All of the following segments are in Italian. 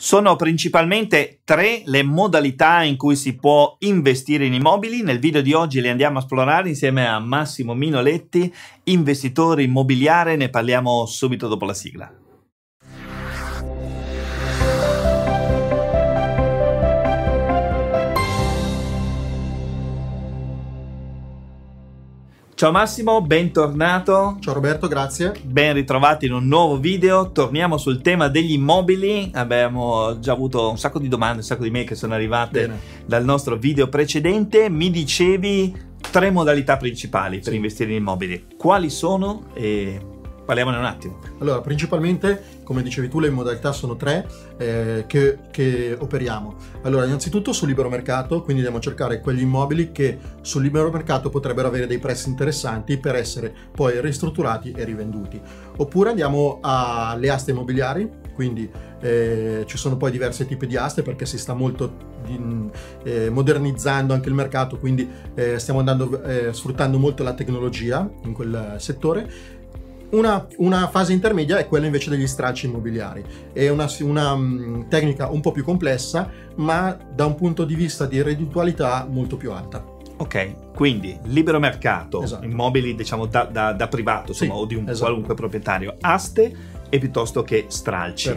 Sono principalmente tre le modalità in cui si può investire in immobili. Nel video di oggi le andiamo a esplorare insieme a Massimo Minoletti, investitore immobiliare. Ne parliamo subito dopo la sigla. Ciao Massimo, bentornato. Ciao Roberto, grazie. Ben ritrovati in un nuovo video. Torniamo sul tema degli immobili. Abbiamo già avuto un sacco di domande, un sacco di mail che sono arrivate dal nostro video precedente. Mi dicevi tre modalità principali per investire in immobili. Quali sono? E parliamone un attimo. Allora, principalmente, come dicevi tu, le modalità sono tre che operiamo. Allora, innanzitutto sul libero mercato, quindi andiamo a cercare quegli immobili che sul libero mercato potrebbero avere dei prezzi interessanti per essere poi ristrutturati e rivenduti. Oppure andiamo alle aste immobiliari, quindi ci sono poi diversi tipi di aste perché si sta molto modernizzando anche il mercato, quindi stiamo sfruttando molto la tecnologia in quel settore. Una fase intermedia è quella invece degli stralci immobiliari. È una tecnica un po' più complessa, ma da un punto di vista di redditualità molto più alta. Ok, quindi libero mercato, esatto. Immobili diciamo da privato, insomma, o di un qualunque proprietario, aste e piuttosto che stralci.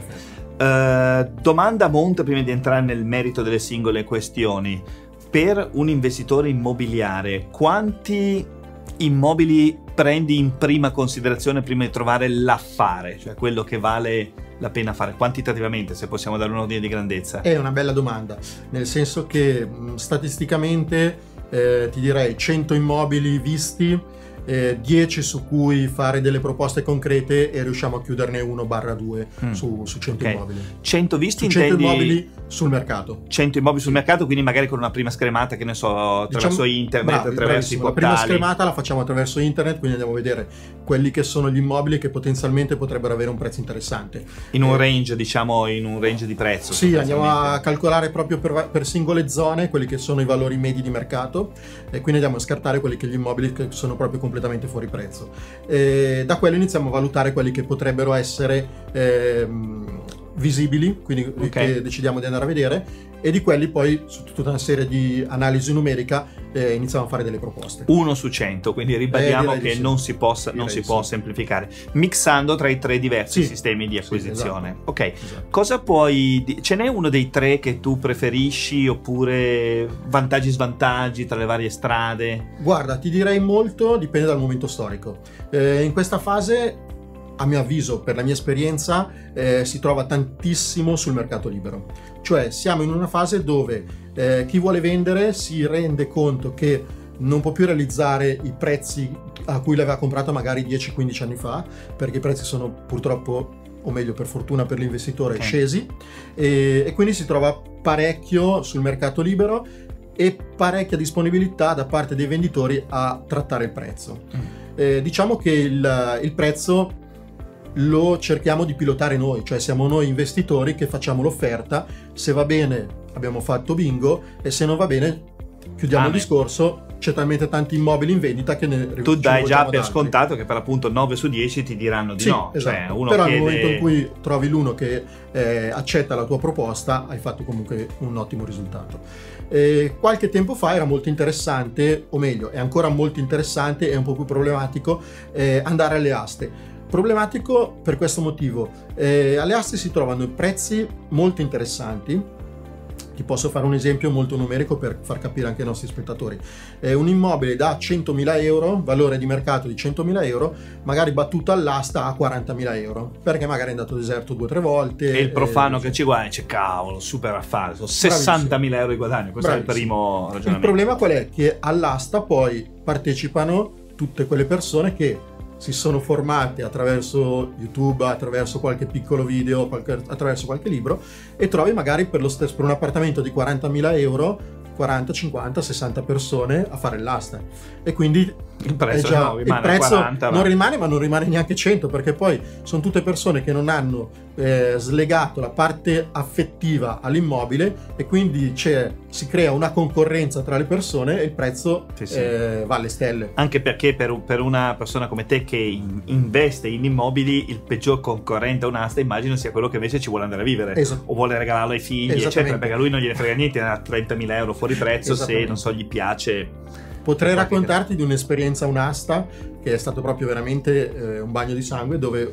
Domanda a monte prima di entrare nel merito delle singole questioni. Per un investitore immobiliare, quanti immobili prendi in prima considerazione prima di trovare l'affare, cioè quello che vale la pena fare quantitativamente, se possiamo dare un ordine di grandezza? È una bella domanda, nel senso che statisticamente ti direi 100 immobili visti, 10 su cui fare delle proposte concrete e riusciamo a chiuderne 1/2 su 100 immobili. 100 visti, su 100 intendi... immobili sul mercato. 100 immobili sul mercato, quindi magari con una prima schermata, che ne so, attraverso internet, attraverso i portali. La prima schermata la facciamo attraverso internet, quindi andiamo a vedere quelli che sono gli immobili che potenzialmente potrebbero avere un prezzo interessante. In un range, diciamo, in un range di prezzo. Sì, andiamo a calcolare proprio per singole zone quelli che sono i valori medi di mercato e quindi andiamo a scartare quelli che gli immobili che sono proprio completamente fuori prezzo. Da quello iniziamo a valutare quelli che potrebbero essere visibili, quindi che decidiamo di andare a vedere, e di quelli poi su tutta una serie di analisi numerica iniziamo a fare delle proposte. 1 su 100, quindi ribadiamo che non si può semplificare, mixando tra i tre diversi sistemi di acquisizione. Esatto. Ok, cosa puoi... ce n'è uno dei tre che tu preferisci, oppure vantaggi e svantaggi tra le varie strade? Guarda, ti direi molto, dipende dal momento storico. In questa fase, a mio avviso, per la mia esperienza, si trova tantissimo sul mercato libero. Cioè siamo in una fase dove chi vuole vendere si rende conto che non può più realizzare i prezzi a cui l'aveva comprato magari 10-15 anni fa, perché i prezzi sono purtroppo, o meglio per fortuna per l'investitore, scesi, e quindi si trova parecchio sul mercato libero e parecchia disponibilità da parte dei venditori a trattare il prezzo. Diciamo che il prezzo lo cerchiamo di pilotare noi, cioè siamo noi investitori che facciamo l'offerta, se va bene abbiamo fatto bingo e se non va bene chiudiamo il discorso. C'è talmente tanti immobili in vendita che tu dai già per scontato che per appunto 9 su 10 ti diranno di no. Esatto. Cioè, uno però chiede... nel momento in cui trovi l'uno che accetta la tua proposta, hai fatto comunque un ottimo risultato. Qualche tempo fa era molto interessante, o meglio è ancora molto interessante e un po' più problematico, andare alle aste. Problematico per questo motivo: alle aste si trovano prezzi molto interessanti. Ti posso fare un esempio molto numerico per far capire anche ai nostri spettatori. Un immobile da 100.000 euro, valore di mercato di 100.000 euro, magari battuto all'asta a 40.000 euro, perché magari è andato deserto 2 o 3 volte. E il profano che ci guadagna dice: cavolo, super affare, sono 60.000 euro di guadagno. Questo è il primo ragionamento. Il problema qual è? Che all'asta poi partecipano tutte quelle persone che si sono formate attraverso YouTube, attraverso qualche piccolo video, attraverso qualche libro, e trovi magari per un appartamento di 40.000 euro 40, 50, 60 persone a fare l'asta, e quindi Il prezzo, no, rimane il prezzo 40, non rimane, ma non rimane neanche 100, perché poi sono tutte persone che non hanno slegato la parte affettiva all'immobile, e quindi si crea una concorrenza tra le persone e il prezzo va alle stelle. Anche perché per una persona come te che investe in immobili, il peggior concorrente a un'asta immagino sia quello che invece ci vuole andare a vivere, o vuole regalarlo ai figli, eccetera, perché a lui non gliene frega niente, ha 30.000 euro fuori prezzo se non so gli piace. Potrei raccontarti di un'esperienza a un'asta che è stato proprio veramente un bagno di sangue, dove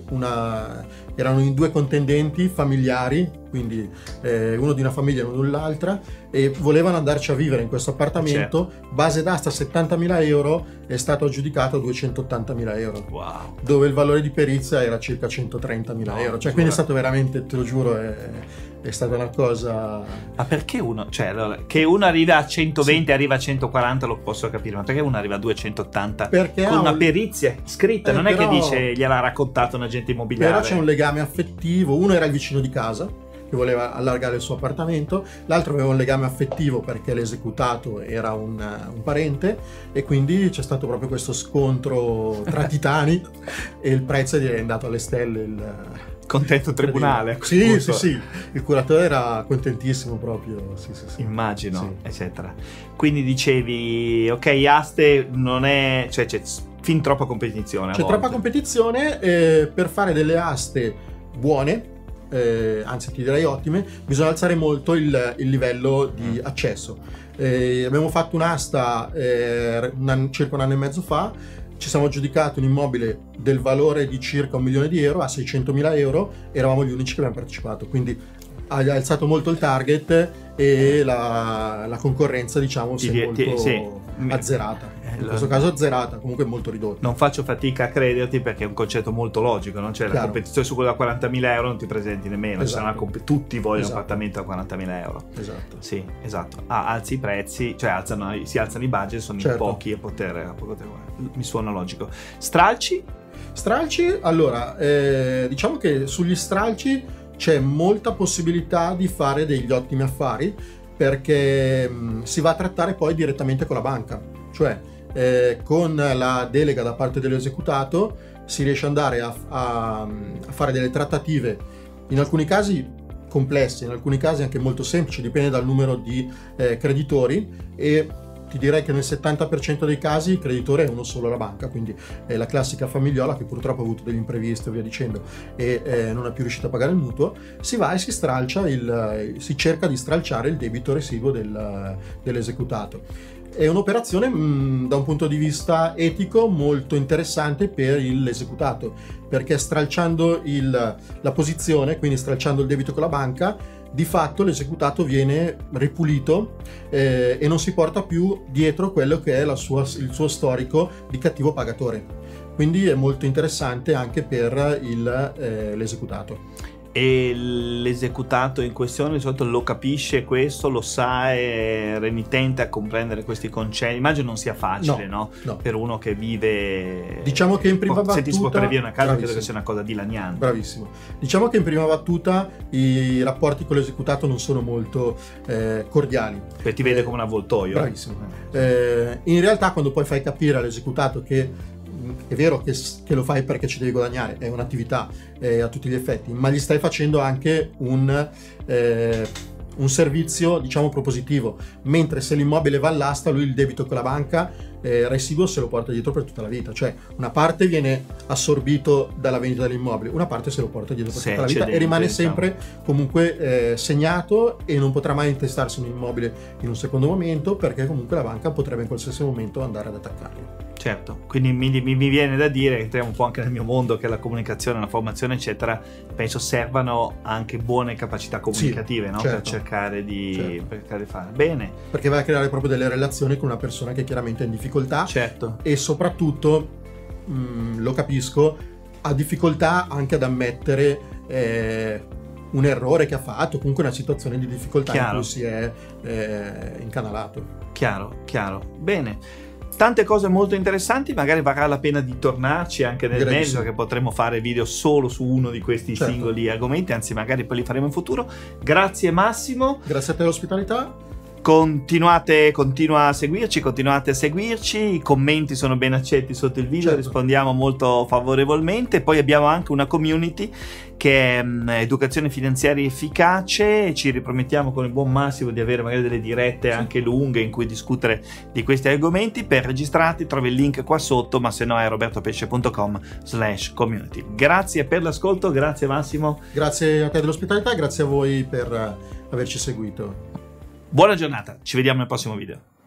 erano in due contendenti familiari, quindi uno di una famiglia e uno dell'altra, e volevano andarci a vivere in questo appartamento. Base d'asta 70.000 euro, è stato aggiudicato a 280.000 euro, dove il valore di perizia era circa 130.000 euro, cioè quindi è stato veramente, te lo giuro, è stata una cosa... Ma perché uno, cioè allora, che uno arriva a 120 arriva a 140 lo posso capire, ma perché uno arriva a 280 perché con una perizia scritta, non è però, che dice gliel'ha raccontato un agente immobiliare. Però c'è un legame affettivo. Uno era il vicino di casa che voleva allargare il suo appartamento, l'altro aveva un legame affettivo perché l'esecutato era un parente, e quindi c'è stato proprio questo scontro tra titani e il prezzo è andato alle stelle. Contento tribunale. Sì, il curatore era contentissimo proprio. Sì. Immagino, eccetera. Quindi dicevi, ok, aste non è, cioè c'è fin troppa competizione. C'è troppa competizione, per fare delle aste buone, anzi ti direi ottime, bisogna alzare molto il livello di accesso. Abbiamo fatto un'asta circa un anno e mezzo fa. Ci siamo aggiudicati un immobile del valore di circa 1 milione di euro a 600.000 euro, eravamo gli unici che abbiamo partecipato, quindi ha alzato molto il target e la concorrenza, diciamo, si è molto azzerata. In questo caso azzerata, comunque molto ridotta. Non faccio fatica a crederti, perché è un concetto molto logico, non c'è la competizione su quello da 40.000 euro, non ti presenti nemmeno, tutti vogliono un appartamento da 40.000 euro. Esatto. Sì, esatto. Alzi i prezzi, cioè si alzano i budget, sono in pochi a poter mi suona logico. Stralci, allora, diciamo che sugli stralci c'è molta possibilità di fare degli ottimi affari, perché si va a trattare poi direttamente con la banca, cioè con la delega da parte dell'esecutato si riesce ad andare a fare delle trattative, in alcuni casi complesse, in alcuni casi anche molto semplici, dipende dal numero di creditori, e ti direi che nel 70% dei casi il creditore è uno solo, la banca, quindi è la classica famigliola che purtroppo ha avuto degli imprevisti e via dicendo, e non è più riuscito a pagare il mutuo. Si va e si cerca di stralciare il debito residuo dell'esecutato. È un'operazione da un punto di vista etico molto interessante per l'esecutato, perché stralciando la posizione, quindi stralciando il debito con la banca, di fatto l'esecutato viene ripulito e non si porta più dietro quello che è il suo storico di cattivo pagatore. Quindi è molto interessante anche per l'esecutato. E l'esecutato in questione di solito lo capisce questo, lo sa, è renitente a comprendere questi concetti. Immagino non sia facile, no? Per uno che vive... Diciamo che in prima battuta... Se ti si può previa una casa, credo che sia una cosa dilaniante. Bravissimo. Diciamo che in prima battuta i rapporti con l'esecutato non sono molto cordiali. Perché ti vede come un avvoltoio. Bravissimo. In realtà quando poi fai capire all'esecutato che è vero che lo fai perché ci devi guadagnare, è un'attività a tutti gli effetti, ma gli stai facendo anche un servizio, diciamo, propositivo, mentre se l'immobile va all'asta, lui il debito con la banca residuo se lo porta dietro per tutta la vita, cioè una parte viene assorbito dalla vendita dell'immobile, una parte se lo porta dietro per tutta la vita e rimane sempre comunque segnato, e non potrà mai intestarsi un immobile in un secondo momento, perché comunque la banca potrebbe in qualsiasi momento andare ad attaccarlo. Certo, quindi mi viene da dire, entriamo un po' anche nel mio mondo, che la comunicazione, la formazione eccetera, penso servano anche buone capacità comunicative, no? Per cercare di fare bene, perché vai a creare proprio delle relazioni con una persona che chiaramente è in difficoltà, e soprattutto lo capisco, ha difficoltà anche ad ammettere un errore che ha fatto, comunque una situazione di difficoltà in cui si è incanalato. Chiaro, bene. Tante cose molto interessanti, magari varrà la pena di tornarci anche nel mezzo, che potremo fare video solo su uno di questi singoli argomenti, anzi magari poi li faremo in futuro. Grazie Massimo. Grazie a te dell'ospitalità. Continua a seguirci, continuate a seguirci, i commenti sono ben accetti sotto il video, rispondiamo molto favorevolmente. Poi abbiamo anche una community che è educazione finanziaria efficace, e ci ripromettiamo con il buon Massimo di avere magari delle dirette anche lunghe in cui discutere di questi argomenti. Per registrarti trovi il link qua sotto, ma se no è robertopesce.com/community. Grazie per l'ascolto, grazie Massimo. Grazie a te dell'ospitalità, grazie a voi per averci seguito. Buona giornata, ci vediamo nel prossimo video.